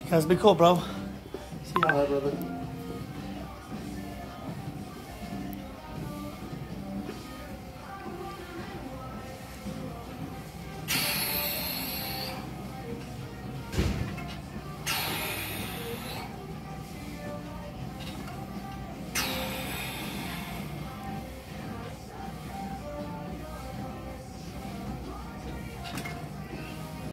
You guys be cool, bro. See ya. Bye, brother.